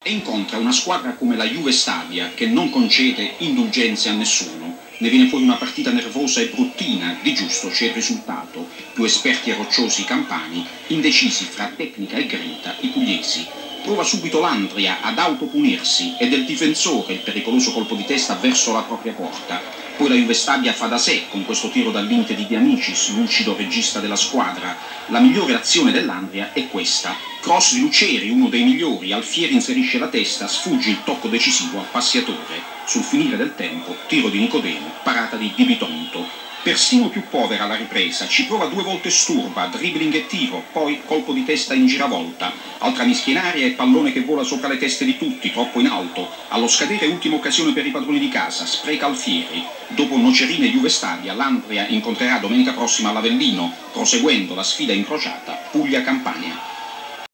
E incontra una squadra come la Juve Stabia che non concede indulgenze a nessuno. Ne viene fuori una partita nervosa e bruttina, di giusto c'è il risultato. Più esperti e rocciosi i campani, indecisi fra tecnica e grinta i pugliesi. Prova subito l'Andria ad autopunirsi e del difensore il pericoloso colpo di testa verso la propria porta. Poi la Juve Stabia fa da sé con questo tiro dall'Inte di Amicis, lucido regista della squadra. La migliore azione dell'Andria è questa. Cross di Luceri, uno dei migliori, Alfieri inserisce la testa, sfugge il tocco decisivo a Passiatore. Sul finire del tempo, tiro di Nicodemo, parata di Di Bitonto. Persino più povera la ripresa, ci prova 2 volte Sturba, dribbling e tiro, poi colpo di testa in giravolta. Altra mischia in aria e pallone che vola sopra le teste di tutti, troppo in alto. Allo scadere ultima occasione per i padroni di casa, spreca Alfieri. Dopo Nocerina e Juve Stabia, l'Andria incontrerà domenica prossima l'Avellino, proseguendo la sfida incrociata Puglia-Campania.